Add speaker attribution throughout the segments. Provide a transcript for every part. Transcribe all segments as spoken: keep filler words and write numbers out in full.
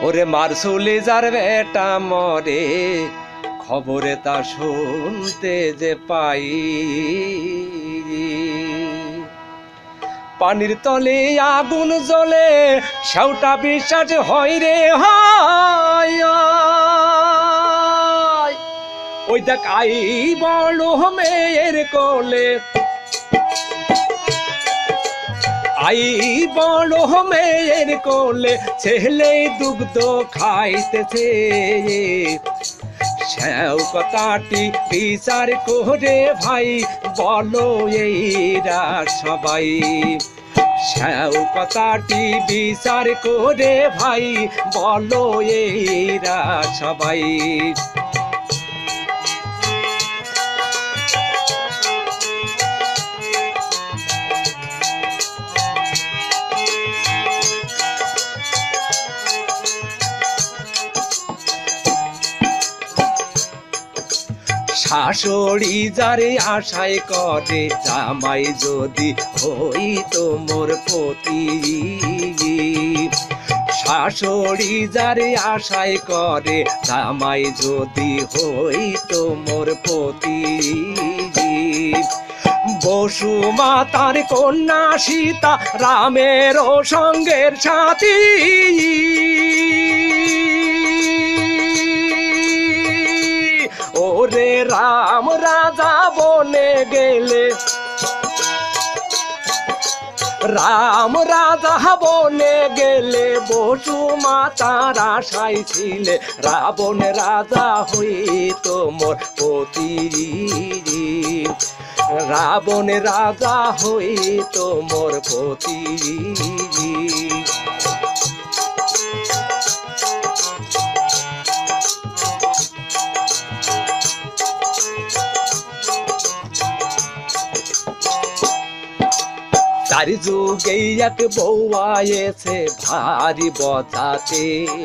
Speaker 1: ওরে মারসুলি যার বেটা মরে খবরে তা শুনতে যে পাই পানির তলে আগুন জ্বলে সেওটা বিশ্বাস হয় রে হয় ওই দেখ আই বড় মেয়ের কোলে আই বড় মেয়ের কোলে ছেলে দুগ্ধ খাইতেছে সেও কথাটি বিচার করে ভাই বলো এইরা সবাই সেও কথাটি বিচার করে ভাই বলো এইরা সবাই শাশুড়ি যারে আশায় করে জামাই যদি হইতো মোর পতি শাশুড়ি যারে আশায় করে জামাই যদি হইতো মোর পতি বসুমাতার কন্যা সীতা রামের সঙ্গের সাথী ওরে রাম রাজা বনে গেলে রাম রাজা বনে গেলে বসুমাতার আশায় ছিলে রাবণ রাজা হইত মোর পতি রাবণ রাজা হইত মোর পতি চার যুগে এক বউ আয়েছে ভারী বজাতে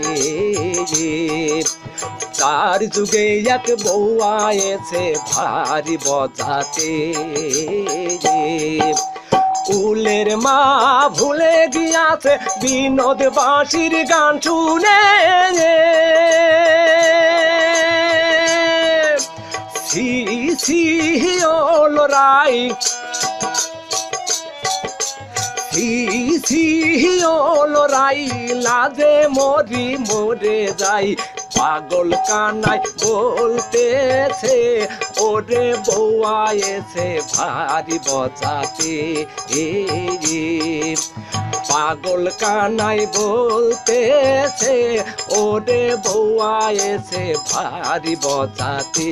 Speaker 1: চার যুগে এক বউ আয়েছে ভারী বজাতে উলের মা ভুলে গিয়াছে বিনোদ বাঁশির গান শুনে সি সি ওল রাই রাই লাজে মরি মরে যাই পাগল কানাই বলতেছে ওরে বউয়া এসে ভারী বজাতে পাগল কানাই বলতেছে ওরে বউয়া এসে ভারী বজাতে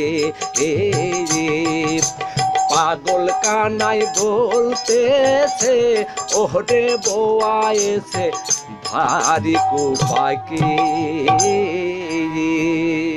Speaker 1: পাগল কানাই বলতেছে ওরে বউয়া এসে ভারী কুপাকে